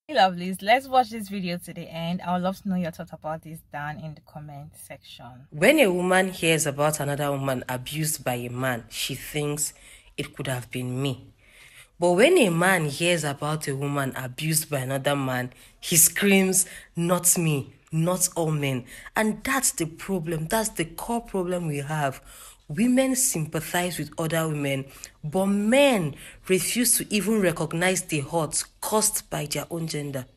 Hey lovelies, let's watch this video to the end. I would love to know your thoughts about this down in the comment section. When a woman hears about another woman abused by a man, she thinks it could have been me. But when a man hears about a woman abused by another man, he screams, not me, not all men. And that's the problem. That's the core problem we have. Women sympathize with other women, but men refuse to even recognize the hurt caused by their own gender.